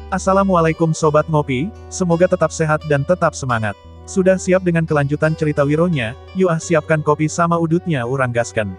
Assalamualaikum Sobat Ngopi, semoga tetap sehat dan tetap semangat. Sudah siap dengan kelanjutan cerita Wironya? Yuk siapkan kopi sama udutnya urang gaskan.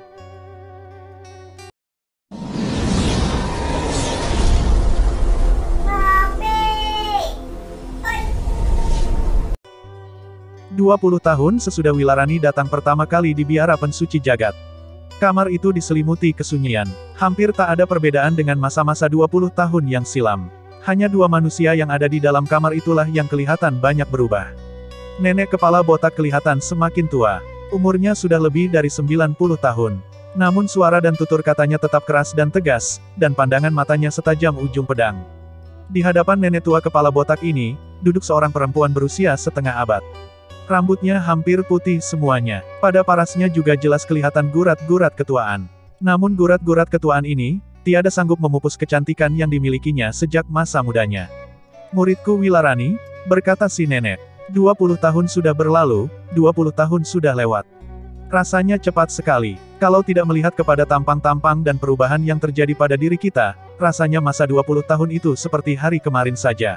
Dua 20 tahun sesudah Wilarani datang pertama kali di biara pensuci jagat. Kamar itu diselimuti kesunyian. Hampir tak ada perbedaan dengan masa-masa 20 tahun yang silam. Hanya dua manusia yang ada di dalam kamar itulah yang kelihatan banyak berubah. Nenek kepala botak kelihatan semakin tua. Umurnya sudah lebih dari 90 tahun. Namun suara dan tutur katanya tetap keras dan tegas, dan pandangan matanya setajam ujung pedang. Di hadapan nenek tua kepala botak ini, duduk seorang perempuan berusia setengah abad. Rambutnya hampir putih semuanya. Pada parasnya juga jelas kelihatan gurat-gurat ketuaan. Namun gurat-gurat ketuaan ini, tiada sanggup memupus kecantikan yang dimilikinya sejak masa mudanya. "Muridku Wilarani," berkata si nenek. 20 tahun sudah berlalu, 20 tahun sudah lewat. Rasanya cepat sekali. Kalau tidak melihat kepada tampang-tampang dan perubahan yang terjadi pada diri kita, rasanya masa 20 tahun itu seperti hari kemarin saja.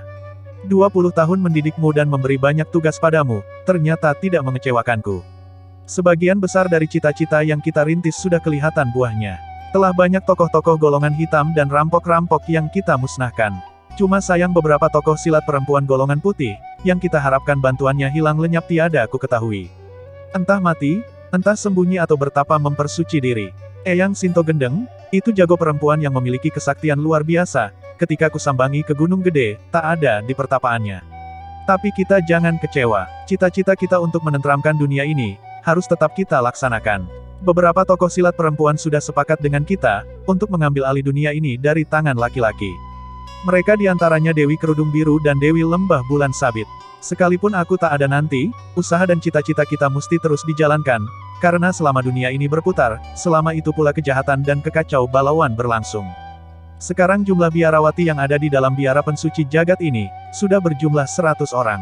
20 tahun mendidikmu dan memberi banyak tugas padamu, ternyata tidak mengecewakanku. Sebagian besar dari cita-cita yang kita rintis sudah kelihatan buahnya. Telah banyak tokoh-tokoh golongan hitam dan rampok-rampok yang kita musnahkan. Cuma sayang beberapa tokoh silat perempuan golongan putih, yang kita harapkan bantuannya hilang lenyap tiada aku ketahui. Entah mati, entah sembunyi atau bertapa mempersuci diri. Eyang Sinto Gendeng, itu jago perempuan yang memiliki kesaktian luar biasa. Ketika ku sambangi ke Gunung Gede, tak ada di pertapaannya. Tapi kita jangan kecewa. Cita-cita kita untuk menenteramkan dunia ini, harus tetap kita laksanakan. Beberapa tokoh silat perempuan sudah sepakat dengan kita, untuk mengambil alih dunia ini dari tangan laki-laki. Mereka diantaranya Dewi Kerudung Biru dan Dewi Lembah Bulan Sabit. Sekalipun aku tak ada nanti, usaha dan cita-cita kita mesti terus dijalankan, karena selama dunia ini berputar, selama itu pula kejahatan dan kekacau balauan berlangsung. Sekarang jumlah biarawati yang ada di dalam biara pensuci jagat ini, sudah berjumlah 100 orang.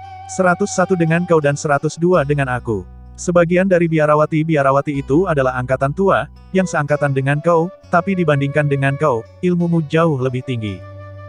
101 dengan kau dan 102 dengan aku. Sebagian dari biarawati-biarawati itu adalah angkatan tua, yang seangkatan dengan kau, tapi dibandingkan dengan kau, ilmumu jauh lebih tinggi.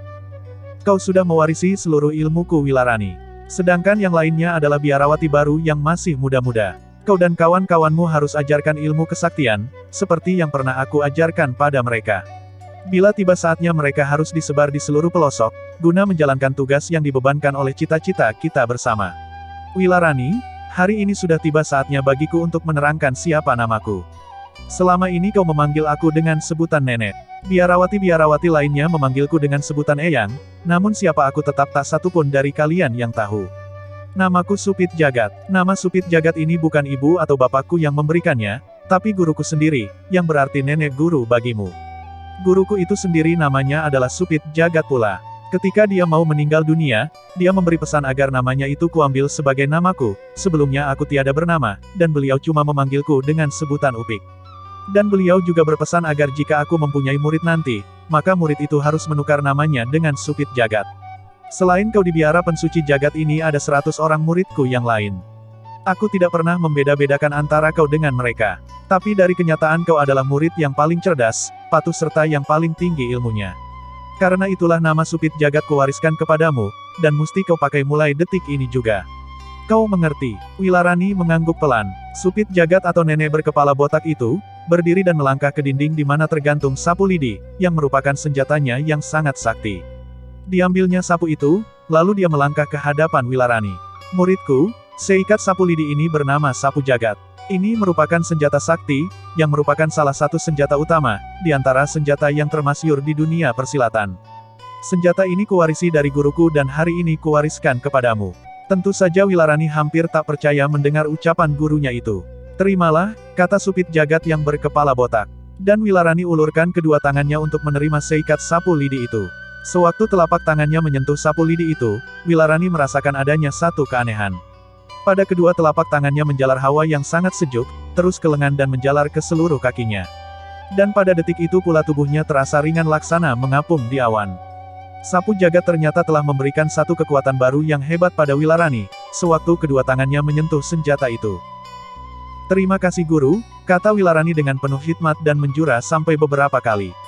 Kau sudah mewarisi seluruh ilmuku Wilarani. Sedangkan yang lainnya adalah biarawati baru yang masih muda-muda. Kau dan kawan-kawanmu harus ajarkan ilmu kesaktian, seperti yang pernah aku ajarkan pada mereka. Bila tiba saatnya mereka harus disebar di seluruh pelosok, guna menjalankan tugas yang dibebankan oleh cita-cita kita bersama. Wilarani, hari ini sudah tiba saatnya bagiku untuk menerangkan siapa namaku. Selama ini kau memanggil aku dengan sebutan nenek. Biarawati-biarawati lainnya memanggilku dengan sebutan Eyang, namun siapa aku tetap tak satupun dari kalian yang tahu. Namaku Supit Jagat. Nama Supit Jagat ini bukan ibu atau bapakku yang memberikannya, tapi guruku sendiri, yang berarti nenek guru bagimu. Guruku itu sendiri namanya adalah Supit Jagat pula. Ketika dia mau meninggal dunia, dia memberi pesan agar namanya itu kuambil sebagai namaku. Sebelumnya aku tiada bernama, dan beliau cuma memanggilku dengan sebutan Upik. Dan beliau juga berpesan agar jika aku mempunyai murid nanti, maka murid itu harus menukar namanya dengan Supit Jagat. Selain kau di biara pensuci jagat ini ada 100 orang muridku yang lain. Aku tidak pernah membeda-bedakan antara kau dengan mereka. Tapi dari kenyataan kau adalah murid yang paling cerdas, patuh serta yang paling tinggi ilmunya. Karena itulah nama Supit Jagat kuwariskan kepadamu, dan mesti kau pakai mulai detik ini juga. Kau mengerti? Wilarani mengangguk pelan. Supit Jagat atau nenek berkepala botak itu, berdiri dan melangkah ke dinding di mana tergantung sapu lidi, yang merupakan senjatanya yang sangat sakti. Diambilnya sapu itu, lalu dia melangkah ke hadapan Wilarani. "Muridku, seikat sapu lidi ini bernama Sapu Jagat. Ini merupakan senjata sakti, yang merupakan salah satu senjata utama, di antara senjata yang termasyhur di dunia persilatan. Senjata ini kuwarisi dari guruku dan hari ini kuwariskan kepadamu." Tentu saja Wilarani hampir tak percaya mendengar ucapan gurunya itu. "Terimalah," kata Supit Jagat yang berkepala botak. Dan Wilarani ulurkan kedua tangannya untuk menerima seikat sapu lidi itu. Sewaktu telapak tangannya menyentuh sapu lidi itu, Wilarani merasakan adanya satu keanehan. Pada kedua telapak tangannya menjalar hawa yang sangat sejuk, terus ke lengan dan menjalar ke seluruh kakinya. Dan pada detik itu pula tubuhnya terasa ringan laksana mengapung di awan. Sapu Jagat ternyata telah memberikan satu kekuatan baru yang hebat pada Wilarani, sewaktu kedua tangannya menyentuh senjata itu. "Terima kasih guru," kata Wilarani dengan penuh hikmat dan menjura sampai beberapa kali.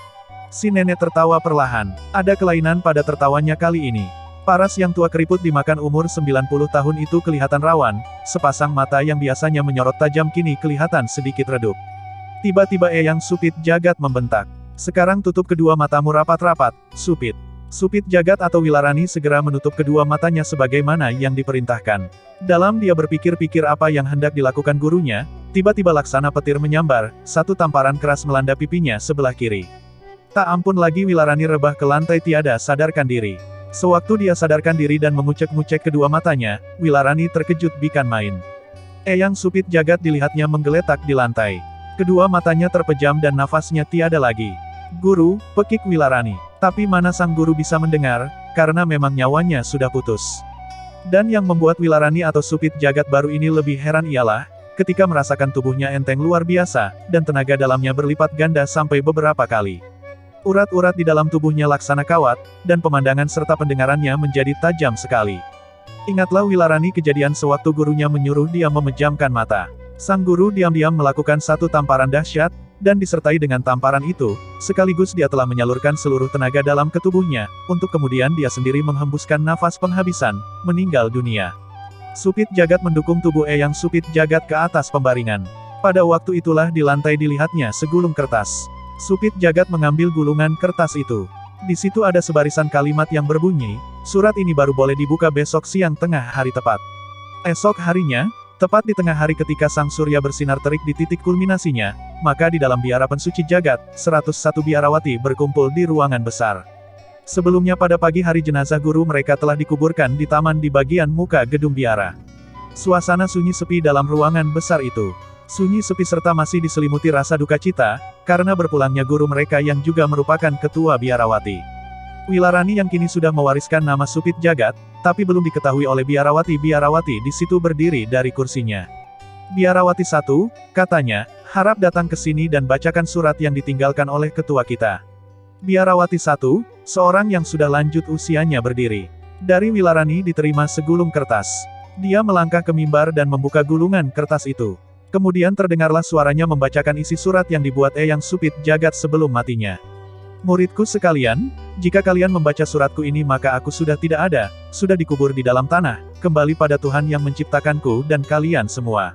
Si nenek tertawa perlahan. Ada kelainan pada tertawanya kali ini. Paras yang tua keriput dimakan umur 90 tahun itu kelihatan rawan, sepasang mata yang biasanya menyorot tajam kini kelihatan sedikit redup. Tiba-tiba Eyang Supit Jagat membentak. Sekarang tutup kedua matamu rapat-rapat, Supit. Supit Jagat atau Wilarani segera menutup kedua matanya sebagaimana yang diperintahkan. Dalam dia berpikir-pikir apa yang hendak dilakukan gurunya, tiba-tiba laksana petir menyambar, satu tamparan keras melanda pipinya sebelah kiri. Tak ampun lagi Wilarani rebah ke lantai tiada sadarkan diri. Sewaktu dia sadarkan diri dan mengucek-ngucek kedua matanya, Wilarani terkejut bukan main. Eyang Supit Jagat dilihatnya menggeletak di lantai. Kedua matanya terpejam dan nafasnya tiada lagi. Guru, pekik Wilarani. Tapi mana sang guru bisa mendengar, karena memang nyawanya sudah putus. Dan yang membuat Wilarani atau Supit Jagat baru ini lebih heran ialah, ketika merasakan tubuhnya enteng luar biasa, dan tenaga dalamnya berlipat ganda sampai beberapa kali. Urat-urat di dalam tubuhnya laksana kawat, dan pemandangan serta pendengarannya menjadi tajam sekali. Ingatlah Wilarani kejadian sewaktu gurunya menyuruh dia memejamkan mata. Sang guru diam-diam melakukan satu tamparan dahsyat, dan disertai dengan tamparan itu, sekaligus dia telah menyalurkan seluruh tenaga dalam ke tubuhnya, untuk kemudian dia sendiri menghembuskan nafas penghabisan, meninggal dunia. Supit Jagat mendukung tubuh Eyang Supit Jagat ke atas pembaringan. Pada waktu itulah di lantai dilihatnya segulung kertas. Supit Jagat mengambil gulungan kertas itu. Di situ ada sebarisan kalimat yang berbunyi, surat ini baru boleh dibuka besok siang tengah hari tepat. Esok harinya, tepat di tengah hari ketika sang surya bersinar terik di titik kulminasinya, maka di dalam biara pensuci jagat, 101 biarawati berkumpul di ruangan besar. Sebelumnya pada pagi hari jenazah guru mereka telah dikuburkan di taman di bagian muka gedung biara. Suasana sunyi sepi dalam ruangan besar itu. Sunyi sepi serta masih diselimuti rasa duka cita, karena berpulangnya guru mereka yang juga merupakan ketua biarawati. Wilarani yang kini sudah mewariskan nama Supit Jagat, tapi belum diketahui oleh biarawati-biarawati di situ berdiri dari kursinya. Biarawati 1, katanya, harap datang ke sini dan bacakan surat yang ditinggalkan oleh ketua kita. Biarawati 1, seorang yang sudah lanjut usianya berdiri. Dari Wilarani diterima segulung kertas. Dia melangkah ke mimbar dan membuka gulungan kertas itu. Kemudian terdengarlah suaranya membacakan isi surat yang dibuat Eyang Supit Jagat sebelum matinya. Muridku sekalian, jika kalian membaca suratku ini maka aku sudah tidak ada, sudah dikubur di dalam tanah, kembali pada Tuhan yang menciptakanku dan kalian semua.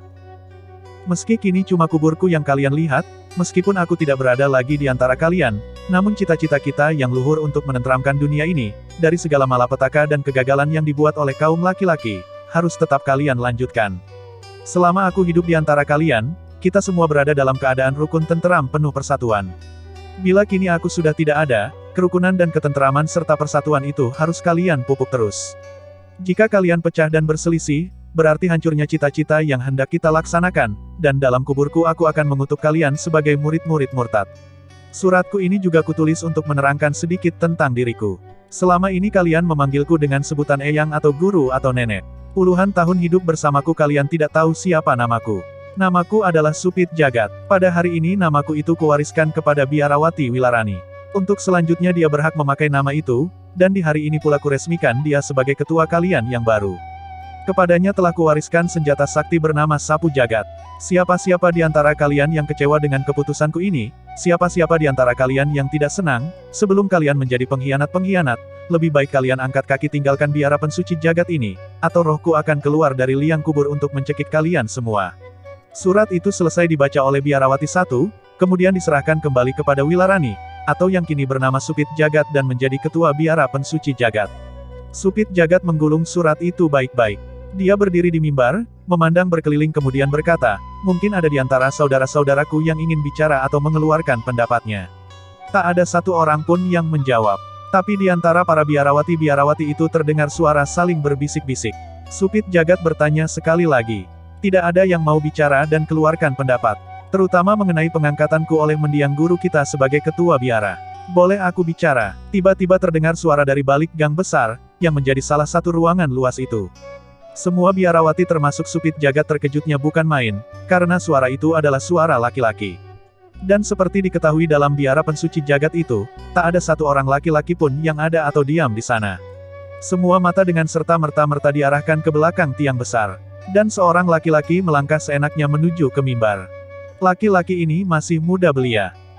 Meski kini cuma kuburku yang kalian lihat, meskipun aku tidak berada lagi di antara kalian, namun cita-cita kita yang luhur untuk menenteramkan dunia ini, dari segala malapetaka dan kegagalan yang dibuat oleh kaum laki-laki, harus tetap kalian lanjutkan. Selama aku hidup di antara kalian, kita semua berada dalam keadaan rukun tenteram penuh persatuan. Bila kini aku sudah tidak ada, kerukunan dan ketenteraman serta persatuan itu harus kalian pupuk terus. Jika kalian pecah dan berselisih, berarti hancurnya cita-cita yang hendak kita laksanakan, dan dalam kuburku aku akan mengutuk kalian sebagai murid-murid murtad. Suratku ini juga kutulis untuk menerangkan sedikit tentang diriku. Selama ini kalian memanggilku dengan sebutan Eyang atau Guru atau Nenek. Puluhan tahun hidup bersamaku kalian tidak tahu siapa namaku. Namaku adalah Supit Jagat. Pada hari ini namaku itu kuwariskan kepada Biarawati Wilarani. Untuk selanjutnya dia berhak memakai nama itu, dan di hari ini pula kuresmikan dia sebagai ketua kalian yang baru. Kepadanya telah kuwariskan senjata sakti bernama Sapu Jagat. Siapa-siapa di antara kalian yang kecewa dengan keputusanku ini, siapa-siapa di antara kalian yang tidak senang, sebelum kalian menjadi pengkhianat-pengkhianat, lebih baik kalian angkat kaki tinggalkan biara pensuci jagat ini, atau rohku akan keluar dari liang kubur untuk mencekik kalian semua. Surat itu selesai dibaca oleh Biarawati 1, kemudian diserahkan kembali kepada Wilarani, atau yang kini bernama Supit Jagat dan menjadi ketua biara pensuci jagat. Supit Jagat menggulung surat itu baik-baik. Dia berdiri di mimbar, memandang berkeliling kemudian berkata, mungkin ada di antara saudara-saudaraku yang ingin bicara atau mengeluarkan pendapatnya. Tak ada satu orang pun yang menjawab. Tapi di antara para biarawati-biarawati itu terdengar suara saling berbisik-bisik. Supit Jagat bertanya sekali lagi. Tidak ada yang mau bicara dan keluarkan pendapat. Terutama mengenai pengangkatanku oleh mendiang guru kita sebagai ketua biara. Boleh aku bicara? Tiba-tiba terdengar suara dari balik gang besar, yang menjadi salah satu ruangan luas itu. Semua biarawati termasuk Supit Jagat terkejutnya bukan main, karena suara itu adalah suara laki-laki. Dan seperti diketahui dalam biara pensuci jagat itu, tak ada satu orang laki-laki pun yang ada atau diam di sana. Semua mata dengan serta-merta diarahkan ke belakang tiang besar. Dan seorang laki-laki melangkah seenaknya menuju ke mimbar. Laki-laki ini masih muda belia.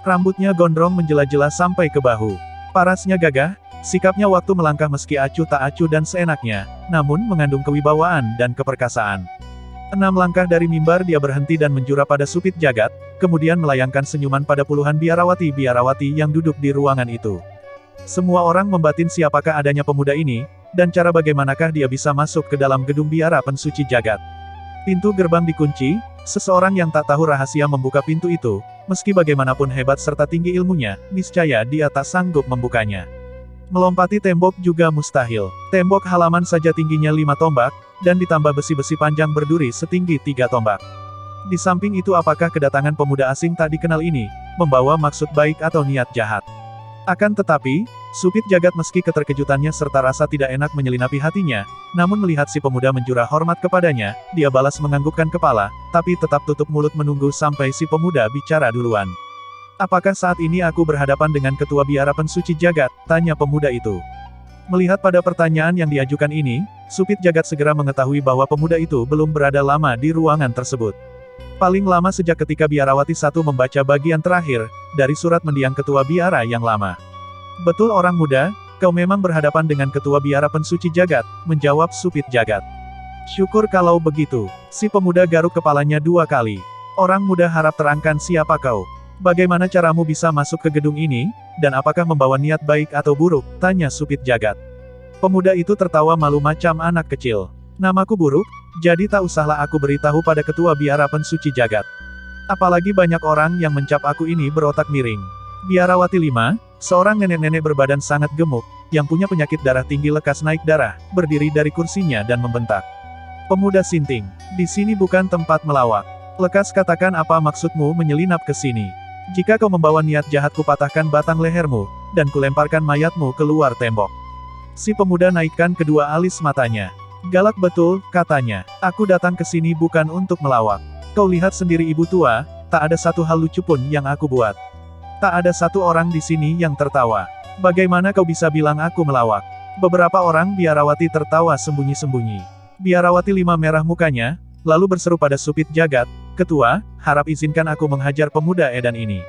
Rambutnya gondrong menjela-jela sampai ke bahu. Parasnya gagah, sikapnya waktu melangkah meski acuh tak acuh dan seenaknya, namun mengandung kewibawaan dan keperkasaan. 6 langkah dari mimbar dia berhenti dan menjura pada Supit Jagat, kemudian melayangkan senyuman pada puluhan biarawati-biarawati yang duduk di ruangan itu. Semua orang membatin siapakah adanya pemuda ini, dan cara bagaimanakah dia bisa masuk ke dalam gedung biara pensuci jagat. Pintu gerbang dikunci, seseorang yang tak tahu rahasia membuka pintu itu, meski bagaimanapun hebat serta tinggi ilmunya, niscaya dia tak sanggup membukanya. Melompati tembok juga mustahil. Tembok halaman saja tingginya 5 tombak, dan ditambah besi-besi panjang berduri setinggi 3 tombak. Di samping itu apakah kedatangan pemuda asing tak dikenal ini, membawa maksud baik atau niat jahat? Akan tetapi, Supit Jagat meski keterkejutannya serta rasa tidak enak menyelinapi hatinya, namun melihat si pemuda menjura hormat kepadanya, dia balas menganggukkan kepala, tapi tetap tutup mulut menunggu sampai si pemuda bicara duluan. Apakah saat ini aku berhadapan dengan ketua biara pensuci jagat? Tanya pemuda itu. Melihat pada pertanyaan yang diajukan ini, Supit Jagat segera mengetahui bahwa pemuda itu belum berada lama di ruangan tersebut. Paling lama sejak ketika biarawati satu membaca bagian terakhir, dari surat mendiang ketua biara yang lama. Betul orang muda, kau memang berhadapan dengan ketua biara pensuci jagat, menjawab Supit Jagat. Syukur kalau begitu. Si pemuda garuk kepalanya 2 kali. Orang muda harap terangkan siapa kau. Bagaimana caramu bisa masuk ke gedung ini, dan apakah membawa niat baik atau buruk, tanya Supit Jagat. Pemuda itu tertawa malu macam anak kecil. Namaku buruk, jadi tak usahlah aku beritahu pada ketua biara pensuci jagat. Apalagi banyak orang yang mencap aku ini berotak miring. Biarawati 5, seorang nenek-nenek berbadan sangat gemuk, yang punya penyakit darah tinggi lekas naik darah, berdiri dari kursinya dan membentak. Pemuda sinting, di sini bukan tempat melawak. Lekas katakan apa maksudmu menyelinap ke sini. Jika kau membawa niat jahat kupatahkan batang lehermu, dan kulemparkan mayatmu keluar tembok. Si pemuda naikkan kedua alis matanya. Galak betul, katanya. Aku datang ke sini bukan untuk melawak. Kau lihat sendiri ibu tua, tak ada satu hal lucu pun yang aku buat. Tak ada satu orang di sini yang tertawa. Bagaimana kau bisa bilang aku melawak? Beberapa orang biarawati tertawa sembunyi-sembunyi. Biarawati 5 merah mukanya, lalu berseru pada Supit Jagat, Ketua, harap izinkan aku menghajar pemuda edan ini.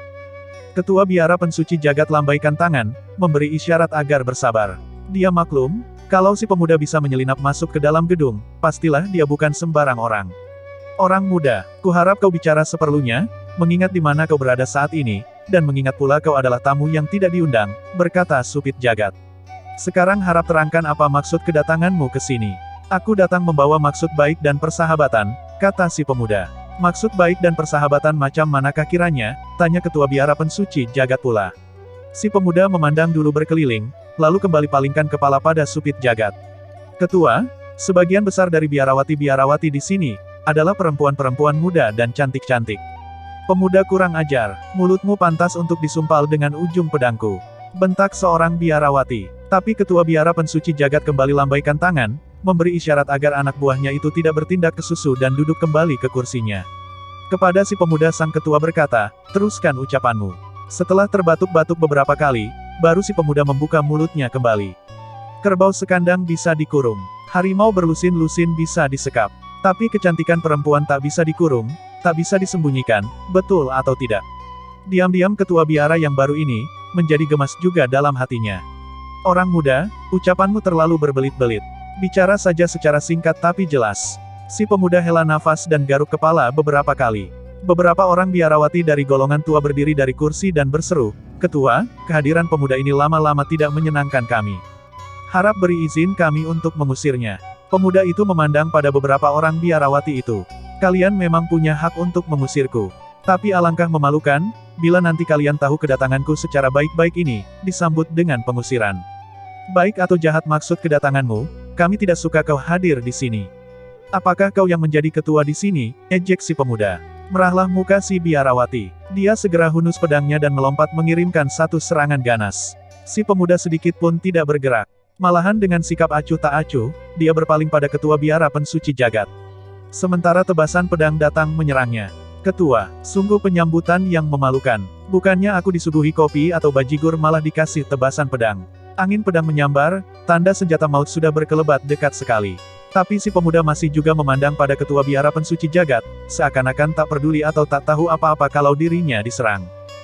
Ketua biara pensuci jagat lambaikan tangan, memberi isyarat agar bersabar. Dia maklum, kalau si pemuda bisa menyelinap masuk ke dalam gedung, pastilah dia bukan sembarang orang. Orang muda, kuharap kau bicara seperlunya, mengingat di mana kau berada saat ini, dan mengingat pula kau adalah tamu yang tidak diundang, berkata Supit Jagat. Sekarang harap terangkan apa maksud kedatanganmu ke sini. Aku datang membawa maksud baik dan persahabatan, kata si pemuda. Maksud baik dan persahabatan macam manakah kiranya, tanya ketua biara pensuci jagat pula. Si pemuda memandang dulu berkeliling, lalu kembali palingkan kepala pada Supit Jagat. Ketua, sebagian besar dari biarawati-biarawati di sini, adalah perempuan-perempuan muda dan cantik-cantik. Pemuda kurang ajar, mulutmu pantas untuk disumpal dengan ujung pedangku. Bentak seorang biarawati. Tapi ketua biara pensuci jagat kembali lambaikan tangan, memberi isyarat agar anak buahnya itu tidak bertindak kesusu dan duduk kembali ke kursinya. Kepada si pemuda sang ketua berkata, teruskan ucapanmu. Setelah terbatuk-batuk beberapa kali, baru si pemuda membuka mulutnya kembali. Kerbau sekandang bisa dikurung, harimau berlusin-lusin bisa disekap. Tapi kecantikan perempuan tak bisa dikurung, tak bisa disembunyikan, betul atau tidak? Diam-diam ketua biara yang baru ini, menjadi gemas juga dalam hatinya. Orang muda, ucapanmu terlalu berbelit-belit. Bicara saja secara singkat tapi jelas. Si pemuda hela nafas dan garuk kepala beberapa kali. Beberapa orang biarawati dari golongan tua berdiri dari kursi dan berseru, Ketua, kehadiran pemuda ini lama-lama tidak menyenangkan kami. Harap beri izin kami untuk mengusirnya. Pemuda itu memandang pada beberapa orang biarawati itu. Kalian memang punya hak untuk mengusirku. Tapi alangkah memalukan, bila nanti kalian tahu kedatanganku secara baik-baik ini, disambut dengan pengusiran. Baik atau jahat maksud kedatanganmu, kami tidak suka kau hadir di sini. Apakah kau yang menjadi ketua di sini? Ejek si pemuda. Merahlah muka si biarawati. Dia segera hunus pedangnya dan melompat mengirimkan satu serangan ganas. Si pemuda sedikit pun tidak bergerak. Malahan dengan sikap acuh tak acuh, dia berpaling pada ketua biara pensuci jagat. Sementara tebasan pedang datang menyerangnya. Ketua, sungguh penyambutan yang memalukan. Bukannya aku disuguhi kopi atau bajigur malah dikasih tebasan pedang. Angin pedang menyambar, tanda senjata maut sudah berkelebat dekat sekali. Tapi si pemuda masih juga memandang pada ketua biara pensuci jagat, seakan-akan tak peduli atau tak tahu apa-apa kalau dirinya diserang.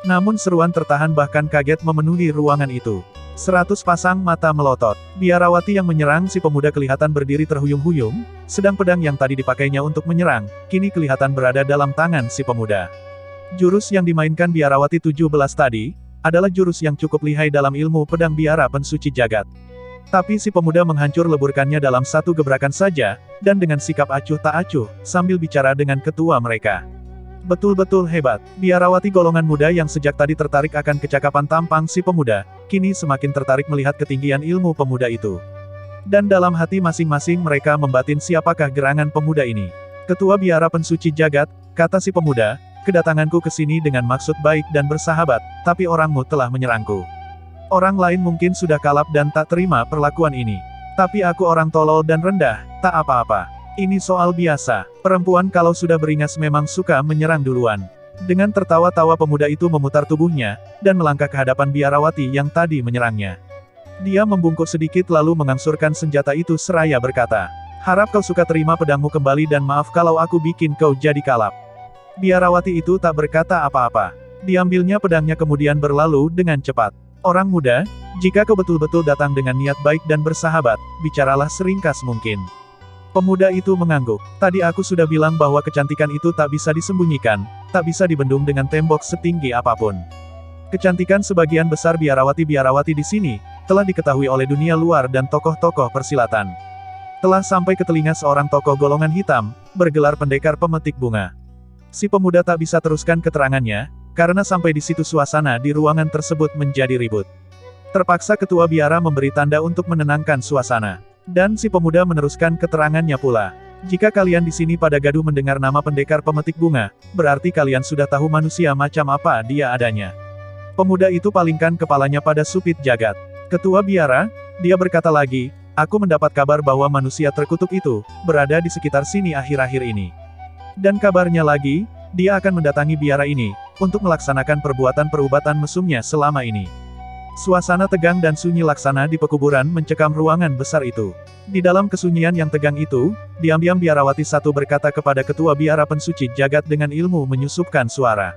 Namun seruan tertahan bahkan kaget memenuhi ruangan itu. 100 pasang mata melotot. Biarawati yang menyerang si pemuda kelihatan berdiri terhuyung-huyung, sedang pedang yang tadi dipakainya untuk menyerang, kini kelihatan berada dalam tangan si pemuda. Jurus yang dimainkan Biarawati 17 tadi, adalah jurus yang cukup lihai dalam ilmu pedang biara pensuci jagat. Tapi si pemuda menghancur leburkannya dalam satu gebrakan saja, dan dengan sikap acuh tak acuh, sambil bicara dengan ketua mereka. Betul-betul hebat. Biarawati golongan muda yang sejak tadi tertarik akan kecakapan tampang si pemuda, kini semakin tertarik melihat ketinggian ilmu pemuda itu. Dan dalam hati masing-masing mereka membatin siapakah gerangan pemuda ini. Ketua biara pensuci jagat, kata si pemuda, kedatanganku ke sini dengan maksud baik dan bersahabat, tapi orangmu telah menyerangku. Orang lain mungkin sudah kalap dan tak terima perlakuan ini. Tapi aku orang tolol dan rendah, tak apa-apa. Ini soal biasa, perempuan kalau sudah beringas memang suka menyerang duluan. Dengan tertawa-tawa pemuda itu memutar tubuhnya, dan melangkah ke hadapan Biarawati yang tadi menyerangnya. Dia membungkuk sedikit lalu mengangsurkan senjata itu seraya berkata, harap kau suka terima pedangmu kembali dan maaf kalau aku bikin kau jadi kalap. Biarawati itu tak berkata apa-apa. Diambilnya pedangnya kemudian berlalu dengan cepat. Orang muda, jika kau betul-betul datang dengan niat baik dan bersahabat, bicaralah seringkas mungkin. Pemuda itu mengangguk. Tadi aku sudah bilang bahwa kecantikan itu tak bisa disembunyikan, tak bisa dibendung dengan tembok setinggi apapun. Kecantikan sebagian besar biarawati-biarawati di sini, telah diketahui oleh dunia luar dan tokoh-tokoh persilatan. Telah sampai ke telinga seorang tokoh golongan hitam, bergelar pendekar pemetik bunga. Si pemuda tak bisa teruskan keterangannya, karena sampai di situ suasana di ruangan tersebut menjadi ribut. Terpaksa ketua biara memberi tanda untuk menenangkan suasana. Dan si pemuda meneruskan keterangannya pula. Jika kalian di sini pada gaduh mendengar nama pendekar pemetik bunga, berarti kalian sudah tahu manusia macam apa dia adanya. Pemuda itu palingkan kepalanya pada Supit Jagat. Ketua biara, dia berkata lagi, aku mendapat kabar bahwa manusia terkutuk itu, berada di sekitar sini akhir-akhir ini. Dan kabarnya lagi, dia akan mendatangi biara ini, untuk melaksanakan perbuatan perubatan mesumnya selama ini. Suasana tegang dan sunyi laksana di pekuburan mencekam ruangan besar itu. Di dalam kesunyian yang tegang itu, diam-diam Biarawati satu berkata kepada ketua biara pensuci jagat dengan ilmu menyusupkan suara.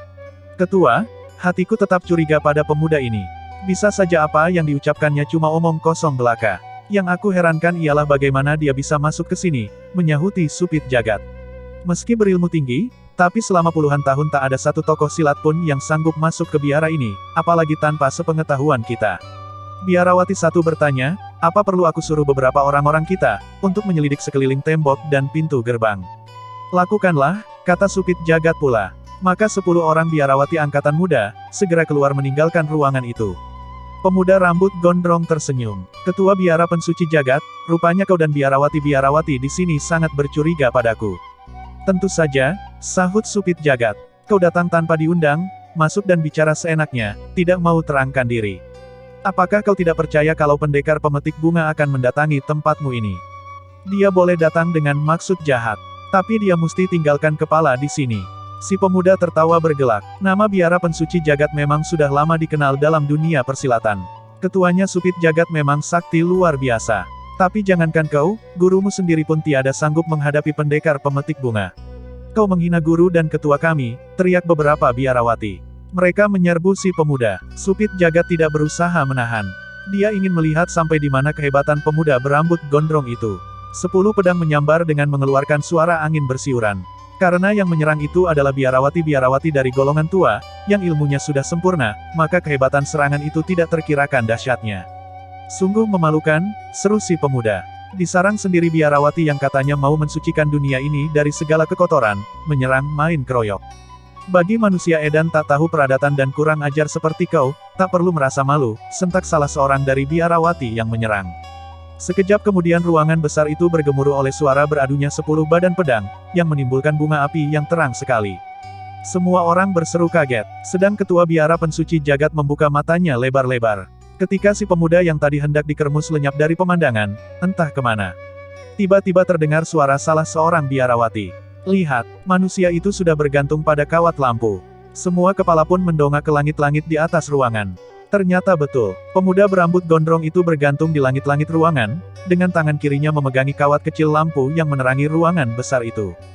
Ketua, hatiku tetap curiga pada pemuda ini. Bisa saja apa yang diucapkannya cuma omong kosong belaka. Yang aku herankan ialah bagaimana dia bisa masuk ke sini, menyahuti Supit Jagat. Meski berilmu tinggi, tapi selama puluhan tahun tak ada satu tokoh silat pun yang sanggup masuk ke biara ini, apalagi tanpa sepengetahuan kita. Biarawati satu bertanya, apa perlu aku suruh beberapa orang-orang kita, untuk menyelidik sekeliling tembok dan pintu gerbang? Lakukanlah, kata Supit Jagat pula. Maka 10 orang biarawati angkatan muda, segera keluar meninggalkan ruangan itu. Pemuda rambut gondrong tersenyum. Ketua biara pensuci jagat, rupanya kau dan biarawati-biarawati di sini sangat bercuriga padaku. Tentu saja, sahut Supit Jagat. Kau datang tanpa diundang, masuk dan bicara seenaknya, tidak mau terangkan diri. Apakah kau tidak percaya kalau pendekar pemetik bunga akan mendatangi tempatmu ini? Dia boleh datang dengan maksud jahat, tapi dia mesti tinggalkan kepala di sini. Si pemuda tertawa bergelak. Nama biara pensuci jagat memang sudah lama dikenal dalam dunia persilatan. Ketuanya Supit Jagat memang sakti luar biasa. Tapi jangankan kau, gurumu sendiri pun tiada sanggup menghadapi pendekar pemetik bunga. Kau menghina guru dan ketua kami, teriak beberapa biarawati. Mereka menyerbu si pemuda. Supit Jagat tidak berusaha menahan. Dia ingin melihat sampai di mana kehebatan pemuda berambut gondrong itu. 10 pedang menyambar dengan mengeluarkan suara angin bersiuran. Karena yang menyerang itu adalah biarawati-biarawati dari golongan tua, yang ilmunya sudah sempurna, maka kehebatan serangan itu tidak terkirakan dahsyatnya. Sungguh memalukan, seru si pemuda. Disarang sendiri biarawati yang katanya mau mensucikan dunia ini dari segala kekotoran, menyerang main keroyok. Bagi manusia edan tak tahu peradatan dan kurang ajar seperti kau, tak perlu merasa malu, sentak salah seorang dari biarawati yang menyerang. Sekejap kemudian ruangan besar itu bergemuruh oleh suara beradunya 10 badan pedang, yang menimbulkan bunga api yang terang sekali. Semua orang berseru kaget, sedang ketua biara pensuci jagat membuka matanya lebar-lebar. Ketika si pemuda yang tadi hendak dikermus lenyap dari pemandangan, entah kemana. Tiba-tiba terdengar suara salah seorang biarawati. Lihat, manusia itu sudah bergantung pada kawat lampu. Semua kepala pun mendongak ke langit-langit di atas ruangan. Ternyata betul, pemuda berambut gondrong itu bergantung di langit-langit ruangan, dengan tangan kirinya memegangi kawat kecil lampu yang menerangi ruangan besar itu.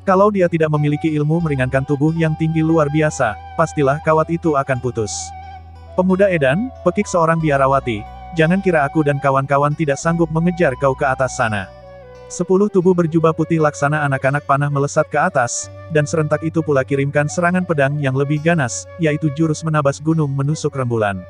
Kalau dia tidak memiliki ilmu meringankan tubuh yang tinggi luar biasa, pastilah kawat itu akan putus. Pemuda edan, pekik seorang biarawati, jangan kira aku dan kawan-kawan tidak sanggup mengejar kau ke atas sana. 10 tubuh berjubah putih laksana anak-anak panah melesat ke atas, dan serentak itu pula kirimkan serangan pedang yang lebih ganas, yaitu jurus menabas gunung menusuk rembulan.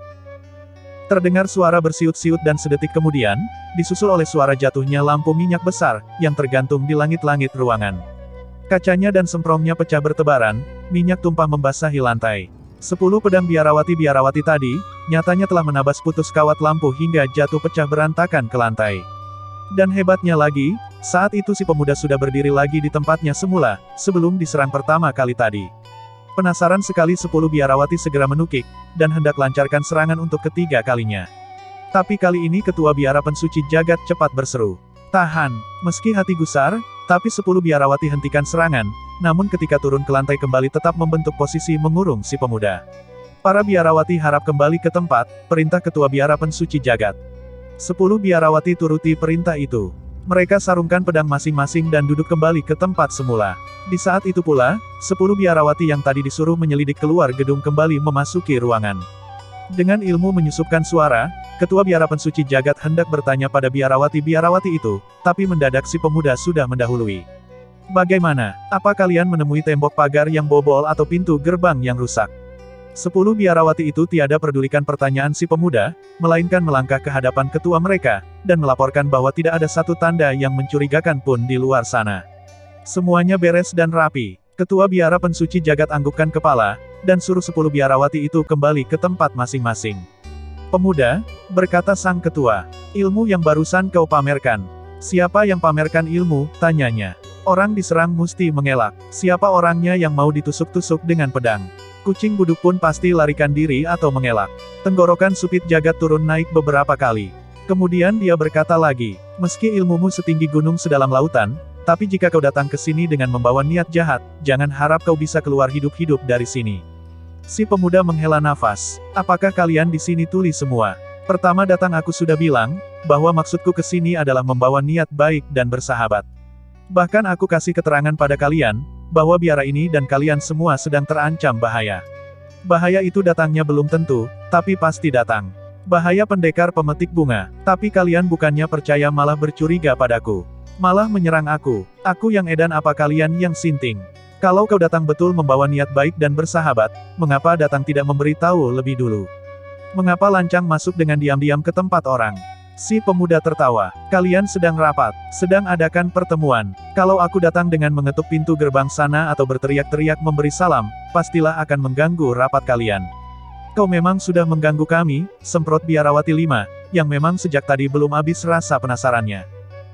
Terdengar suara bersiut-siut dan sedetik kemudian, disusul oleh suara jatuhnya lampu minyak besar, yang tergantung di langit-langit ruangan. Kacanya dan semprongnya pecah bertebaran, minyak tumpah membasahi lantai. 10 pedang biarawati-biarawati tadi, nyatanya telah menabas putus kawat lampu hingga jatuh pecah berantakan ke lantai. Dan hebatnya lagi, saat itu si pemuda sudah berdiri lagi di tempatnya semula, sebelum diserang pertama kali tadi. Penasaran sekali 10 biarawati segera menukik, dan hendak lancarkan serangan untuk ketiga kalinya. Tapi kali ini ketua biara pensuci jagat cepat berseru. Tahan, meski hati gusar, tapi 10 biarawati hentikan serangan, namun ketika turun ke lantai kembali tetap membentuk posisi mengurung si pemuda. Para biarawati harap kembali ke tempat, perintah ketua biara pensuci jagat. 10 biarawati turuti perintah itu. Mereka sarungkan pedang masing-masing dan duduk kembali ke tempat semula. Di saat itu pula, 10 biarawati yang tadi disuruh menyelidik keluar gedung kembali memasuki ruangan. Dengan ilmu menyusupkan suara, ketua biara pensuci jagat hendak bertanya pada biarawati-biarawati itu, tapi mendadak si pemuda sudah mendahului. Bagaimana? Apa kalian menemui tembok pagar yang bobol atau pintu gerbang yang rusak? 10 biarawati itu tiada pedulikan pertanyaan si pemuda, melainkan melangkah ke hadapan ketua mereka, dan melaporkan bahwa tidak ada satu tanda yang mencurigakan pun di luar sana. Semuanya beres dan rapi. Ketua biara pensuci jagat anggukkan kepala, dan suruh 10 biarawati itu kembali ke tempat masing-masing. Pemuda, berkata sang ketua, ilmu yang barusan kau pamerkan. Siapa yang pamerkan ilmu, tanyanya. Orang diserang mesti mengelak. Siapa orangnya yang mau ditusuk-tusuk dengan pedang? Kucing buduk pun pasti larikan diri atau mengelak. Tenggorokan Supit Jagat turun naik beberapa kali. Kemudian dia berkata lagi, meski ilmumu setinggi gunung sedalam lautan, tapi jika kau datang ke sini dengan membawa niat jahat, jangan harap kau bisa keluar hidup-hidup dari sini. Si pemuda menghela nafas. Apakah kalian di sini tuli semua? Pertama datang aku sudah bilang, bahwa maksudku ke sini adalah membawa niat baik dan bersahabat. Bahkan aku kasih keterangan pada kalian, bahwa biara ini dan kalian semua sedang terancam bahaya. Bahaya itu datangnya belum tentu, tapi pasti datang. Bahaya pendekar pemetik bunga, tapi kalian bukannya percaya malah bercuriga padaku. Malah menyerang aku yang edan apa kalian yang sinting. Kalau kau datang betul membawa niat baik dan bersahabat, mengapa datang tidak memberitahu lebih dulu? Mengapa lancang masuk dengan diam-diam ke tempat orang? Si pemuda tertawa. Kalian sedang rapat, sedang adakan pertemuan. Kalau aku datang dengan mengetuk pintu gerbang sana atau berteriak-teriak memberi salam, pastilah akan mengganggu rapat kalian. Kau memang sudah mengganggu kami, semprot biarawati 5, yang memang sejak tadi belum habis rasa penasarannya.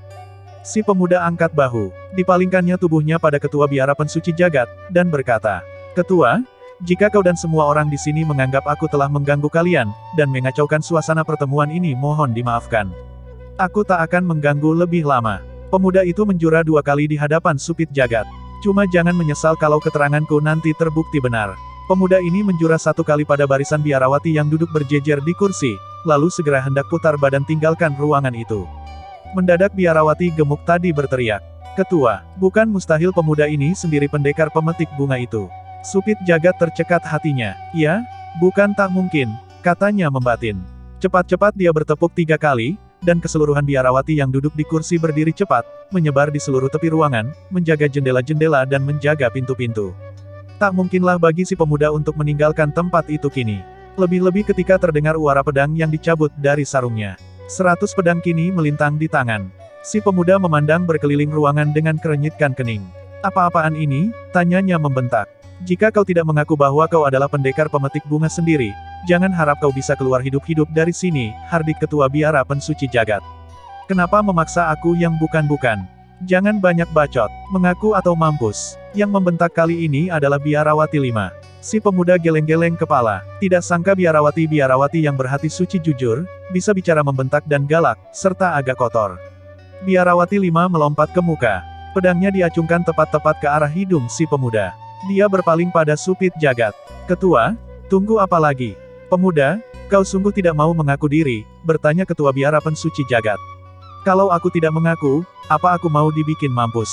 Si pemuda angkat bahu, dipalingkannya tubuhnya pada ketua biara pensuci jagat, dan berkata, Ketua, jika kau dan semua orang di sini menganggap aku telah mengganggu kalian, dan mengacaukan suasana pertemuan ini mohon dimaafkan. Aku tak akan mengganggu lebih lama. Pemuda itu menjura 2 kali di hadapan Supit Jagat. Cuma jangan menyesal kalau keteranganku nanti terbukti benar. Pemuda ini menjura 1 kali pada barisan biarawati yang duduk berjejer di kursi, lalu segera hendak putar badan tinggalkan ruangan itu. Mendadak biarawati gemuk tadi berteriak. Ketua, bukan mustahil pemuda ini sendiri pendekar pemetik bunga itu. Supit Jagat tercekat hatinya. Ya, bukan tak mungkin, katanya membatin. Cepat-cepat dia bertepuk 3 kali, dan keseluruhan biarawati yang duduk di kursi berdiri cepat, menyebar di seluruh tepi ruangan, menjaga jendela-jendela dan menjaga pintu-pintu. Tak mungkinlah bagi si pemuda untuk meninggalkan tempat itu kini. Lebih-lebih ketika terdengar uara pedang yang dicabut dari sarungnya. 100 pedang kini melintang di tangan. Si pemuda memandang berkeliling ruangan dengan kerenyitkan kening. Apa-apaan ini? Tanyanya membentak. Jika kau tidak mengaku bahwa kau adalah pendekar pemetik bunga sendiri, jangan harap kau bisa keluar hidup-hidup dari sini, hardik ketua biara pensuci jagat. Kenapa memaksa aku yang bukan-bukan? Jangan banyak bacot, mengaku atau mampus. Yang membentak kali ini adalah biarawati 5. Si pemuda geleng-geleng kepala, tidak sangka biarawati-biarawati yang berhati suci jujur, bisa bicara membentak dan galak, serta agak kotor. Biarawati 5 melompat ke muka. Pedangnya diacungkan tepat-tepat ke arah hidung si pemuda. Dia berpaling pada Supit Jagat. Ketua, tunggu apa lagi? Pemuda, kau sungguh tidak mau mengaku diri, bertanya ketua biara pensuci jagat. Kalau aku tidak mengaku, apa aku mau dibikin mampus?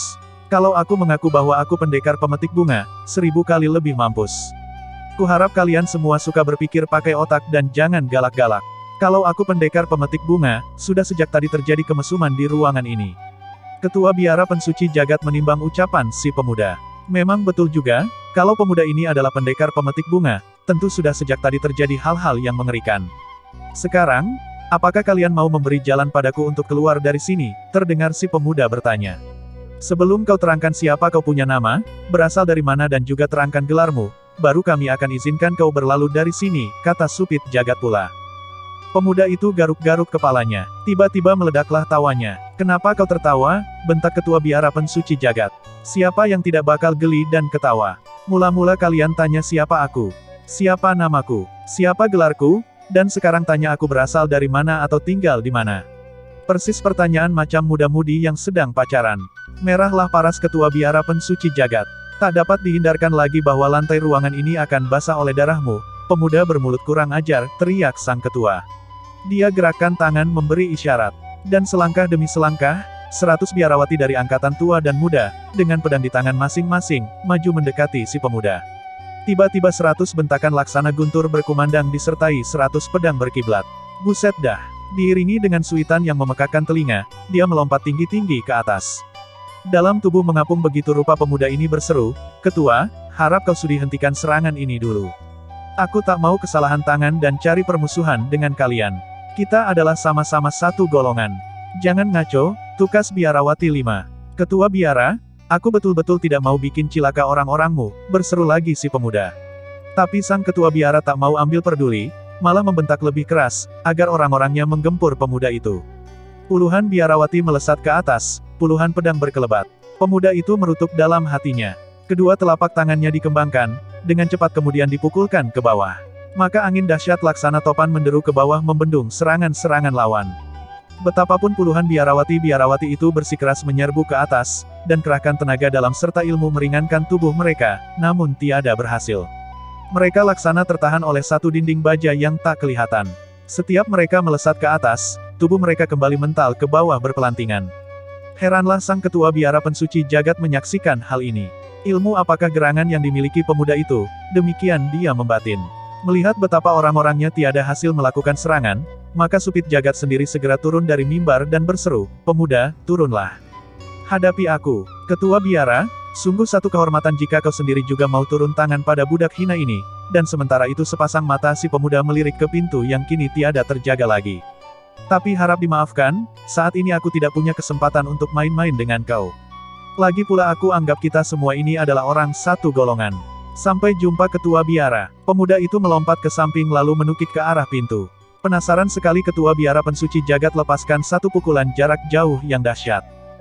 Kalau aku mengaku bahwa aku pendekar pemetik bunga, 1000 kali lebih mampus. Kuharap kalian semua suka berpikir pakai otak dan jangan galak-galak. Kalau aku pendekar pemetik bunga, sudah sejak tadi terjadi kemesuman di ruangan ini. Ketua Biara Pensuci Jagat menimbang ucapan si pemuda. Memang betul juga, kalau pemuda ini adalah pendekar pemetik bunga, tentu sudah sejak tadi terjadi hal-hal yang mengerikan. Sekarang, apakah kalian mau memberi jalan padaku untuk keluar dari sini? Terdengar si pemuda bertanya. Sebelum kau terangkan siapa kau punya nama, berasal dari mana dan juga terangkan gelarmu, baru kami akan izinkan kau berlalu dari sini, kata Supit Jagat pula. Pemuda itu garuk-garuk kepalanya. Tiba-tiba meledaklah tawanya. Kenapa kau tertawa? Bentak Ketua Biara Pensuci Jagat. Siapa yang tidak bakal geli dan ketawa? Mula-mula kalian tanya siapa aku? Siapa namaku? Siapa gelarku? Dan sekarang tanya aku berasal dari mana atau tinggal di mana? Persis pertanyaan macam muda-mudi yang sedang pacaran. Merahlah paras Ketua Biara Pensuci Jagat. Tak dapat dihindarkan lagi bahwa lantai ruangan ini akan basah oleh darahmu. Pemuda bermulut kurang ajar, teriak sang ketua. Dia gerakkan tangan memberi isyarat. Dan selangkah demi selangkah, 100 biarawati dari angkatan tua dan muda, dengan pedang di tangan masing-masing, maju mendekati si pemuda. Tiba-tiba 100 bentakan laksana guntur berkumandang disertai 100 pedang berkiblat. Buset dah! Diiringi dengan suitan yang memekakkan telinga, dia melompat tinggi-tinggi ke atas. Dalam tubuh mengapung begitu rupa pemuda ini berseru, "Ketua, harap kau sudi hentikan serangan ini dulu. Aku tak mau kesalahan tangan dan cari permusuhan dengan kalian. Kita adalah sama-sama satu golongan. Jangan ngaco, tukas biarawati 5. Ketua biara, aku betul-betul tidak mau bikin cilaka orang-orangmu," berseru lagi si pemuda. Tapi sang ketua biara tak mau ambil peduli, malah membentak lebih keras, agar orang-orangnya menggempur pemuda itu. Puluhan biarawati melesat ke atas, puluhan pedang berkelebat. Pemuda itu merutuk dalam hatinya. Kedua telapak tangannya dikembangkan, dengan cepat kemudian dipukulkan ke bawah. Maka angin dahsyat laksana topan menderu ke bawah membendung serangan-serangan lawan. Betapapun puluhan biarawati-biarawati itu bersikeras menyerbu ke atas, dan kerahkan tenaga dalam serta ilmu meringankan tubuh mereka, namun tiada berhasil. Mereka laksana tertahan oleh satu dinding baja yang tak kelihatan. Setiap mereka melesat ke atas, tubuh mereka kembali mental ke bawah berpelantingan. Heranlah sang ketua biara pensuci jagat menyaksikan hal ini. Ilmu apakah gerangan yang dimiliki pemuda itu? Demikian dia membatin. Melihat betapa orang-orangnya tiada hasil melakukan serangan, maka Supit Jagat sendiri segera turun dari mimbar dan berseru, "Pemuda, turunlah. Hadapi aku. Ketua biara, sungguh satu kehormatan jika kau sendiri juga mau turun tangan pada budak hina ini." Dan sementara itu sepasang mata si pemuda melirik ke pintu yang kini tiada terjaga lagi. "Tapi harap dimaafkan, saat ini aku tidak punya kesempatan untuk main-main dengan kau. Lagi pula aku anggap kita semua ini adalah orang satu golongan. Sampai jumpa ketua biara." Pemuda itu melompat ke samping lalu menukik ke arah pintu. Penasaran sekali ketua biara pensuci jagat lepaskan satu pukulan jarak jauh yang dahsyat.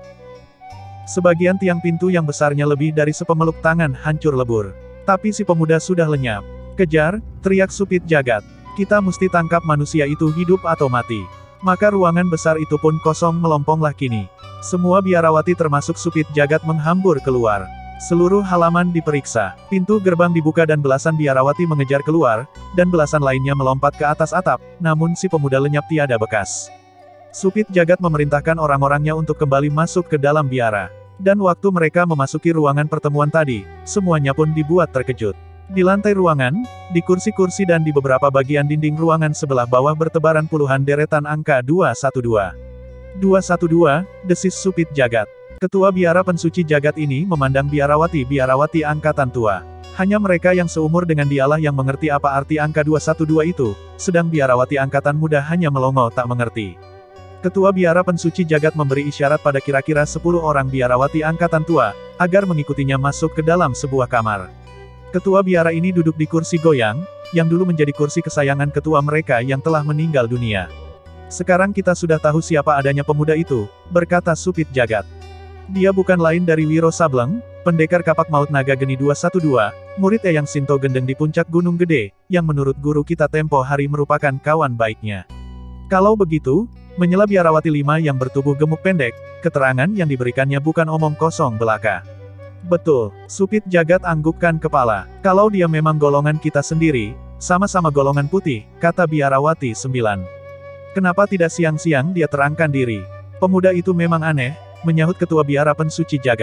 Sebagian tiang pintu yang besarnya lebih dari sepemeluk tangan hancur lebur. Tapi si pemuda sudah lenyap. "Kejar!" teriak Supit Jagat. "Kita mesti tangkap manusia itu hidup atau mati." Maka ruangan besar itu pun kosong melomponglah kini. Semua biarawati termasuk Supit Jagat menghambur keluar. Seluruh halaman diperiksa. Pintu gerbang dibuka dan belasan biarawati mengejar keluar, dan belasan lainnya melompat ke atas atap, namun si pemuda lenyap tiada bekas. Supit Jagat memerintahkan orang-orangnya untuk kembali masuk ke dalam biara. Dan waktu mereka memasuki ruangan pertemuan tadi, semuanya pun dibuat terkejut. Di lantai ruangan, di kursi-kursi dan di beberapa bagian dinding ruangan sebelah bawah bertebaran puluhan deretan angka 212. 212, desis Supit Jagat. Ketua biara pensuci jagat ini memandang biarawati-biarawati angkatan tua. Hanya mereka yang seumur dengan dialah yang mengerti apa arti angka 212 itu, sedang biarawati angkatan muda hanya melongo tak mengerti. Ketua biara pensuci jagat memberi isyarat pada kira-kira 10 orang biarawati angkatan tua, agar mengikutinya masuk ke dalam sebuah kamar. Ketua biara ini duduk di kursi goyang, yang dulu menjadi kursi kesayangan ketua mereka yang telah meninggal dunia. "Sekarang kita sudah tahu siapa adanya pemuda itu," berkata Supit Jagat. "Dia bukan lain dari Wiro Sableng, pendekar kapak maut naga geni 212, murid Eyang Sinto Gendeng di puncak Gunung Gede, yang menurut guru kita tempo hari merupakan kawan baiknya. Kalau begitu, menyela biarawati 5 yang bertubuh gemuk pendek, keterangan yang diberikannya bukan omong kosong belaka." "Betul," Supit Jagat anggukkan kepala. "Kalau dia memang golongan kita sendiri, sama-sama golongan putih," kata biarawati 9. "Kenapa tidak siang-siang dia terangkan diri?" "Pemuda itu memang aneh," menyahut ketua biara pensuci jagat.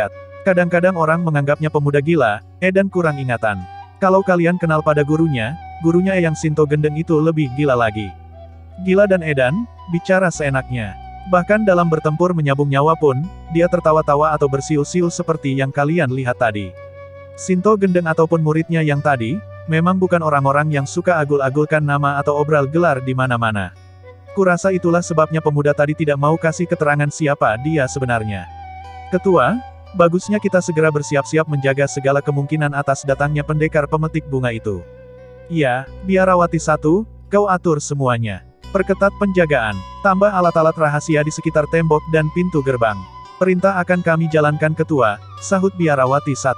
Kadang-kadang orang menganggapnya pemuda gila, dan kurang ingatan. Kalau kalian kenal pada gurunya Eyang Sinto Gendeng itu lebih gila lagi. Gila dan edan, bicara seenaknya. Bahkan dalam bertempur menyambung nyawa pun, dia tertawa-tawa atau bersiul-siul seperti yang kalian lihat tadi. Sinto Gendeng ataupun muridnya yang tadi, memang bukan orang-orang yang suka agul-agulkan nama atau obral gelar di mana-mana. Kurasa itulah sebabnya pemuda tadi tidak mau kasih keterangan siapa dia sebenarnya. Ketua, bagusnya kita segera bersiap-siap menjaga segala kemungkinan atas datangnya pendekar pemetik bunga itu. Iya, Biarawati 1, kau atur semuanya. Perketat penjagaan, tambah alat-alat rahasia di sekitar tembok dan pintu gerbang. Perintah akan kami jalankan ketua, sahut Biarawati 1.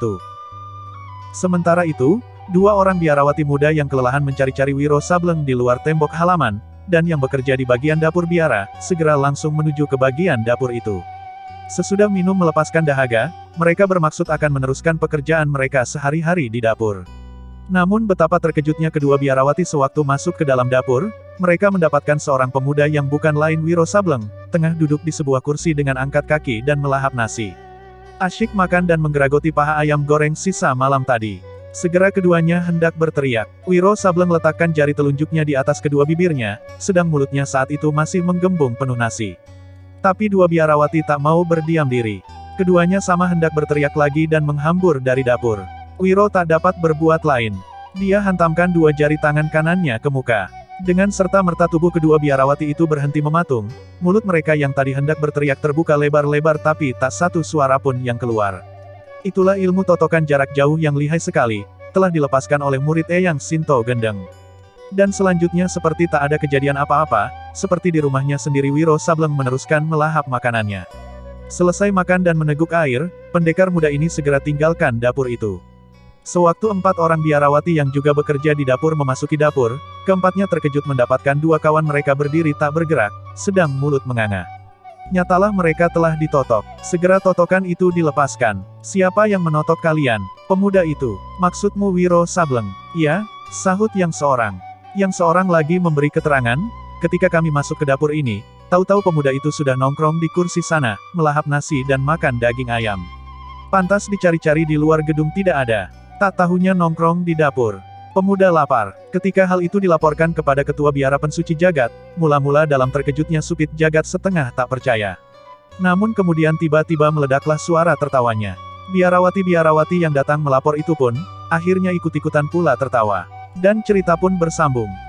Sementara itu, dua orang biarawati muda yang kelelahan mencari-cari Wiro Sableng di luar tembok halaman, dan yang bekerja di bagian dapur biara, segera langsung menuju ke bagian dapur itu. Sesudah minum melepaskan dahaga, mereka bermaksud akan meneruskan pekerjaan mereka sehari-hari di dapur. Namun betapa terkejutnya kedua biarawati sewaktu masuk ke dalam dapur, mereka mendapatkan seorang pemuda yang bukan lain Wiro Sableng, tengah duduk di sebuah kursi dengan angkat kaki dan melahap nasi. Asyik makan dan menggeragoti paha ayam goreng sisa malam tadi. Segera keduanya hendak berteriak. Wiro Sableng letakkan jari telunjuknya di atas kedua bibirnya, sedang mulutnya saat itu masih menggembung penuh nasi. Tapi dua biarawati tak mau berdiam diri. Keduanya sama hendak berteriak lagi dan menghambur dari dapur. Wiro tak dapat berbuat lain. Dia hantamkan dua jari tangan kanannya ke muka. Dengan serta-merta tubuh kedua biarawati itu berhenti mematung, mulut mereka yang tadi hendak berteriak terbuka lebar-lebar tapi tak satu suara pun yang keluar. Itulah ilmu totokan jarak jauh yang lihai sekali, telah dilepaskan oleh murid Eyang Sinto Gendeng. Dan selanjutnya seperti tak ada kejadian apa-apa, seperti di rumahnya sendiri Wiro Sableng meneruskan melahap makanannya. Selesai makan dan meneguk air, pendekar muda ini segera tinggalkan dapur itu. Sewaktu 4 orang biarawati yang juga bekerja di dapur memasuki dapur, keempatnya terkejut mendapatkan dua kawan mereka berdiri tak bergerak, sedang mulut menganga. Nyatalah mereka telah ditotok. Segera totokan itu dilepaskan. Siapa yang menotok kalian? Pemuda itu. Maksudmu Wiro Sableng? Iya, sahut yang seorang. Yang seorang lagi memberi keterangan, ketika kami masuk ke dapur ini, tahu-tahu pemuda itu sudah nongkrong di kursi sana, melahap nasi dan makan daging ayam. Pantas dicari-cari di luar gedung tidak ada. Tak tahunya nongkrong di dapur. Pemuda lapar. Ketika hal itu dilaporkan kepada ketua biara pensuci jagat, mula-mula dalam terkejutnya supit jagat setengah tak percaya. Namun kemudian tiba-tiba meledaklah suara tertawanya. Biarawati-biarawati yang datang melapor itu pun, akhirnya ikut-ikutan pula tertawa. Dan cerita pun bersambung.